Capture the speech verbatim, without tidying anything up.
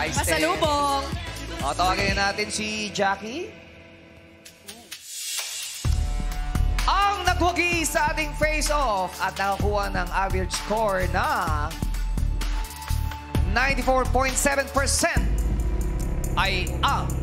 Nice Pasalubong. O, tawagin natin si Jackie. Ang nagwagi sa ating face-off at nakakuha ng average score na ninety-four point seven percent ay ang